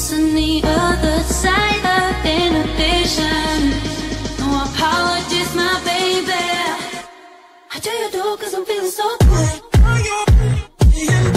What's on the other side of inhibition? No apologies, my baby. I do you do, cause I'm feeling so good.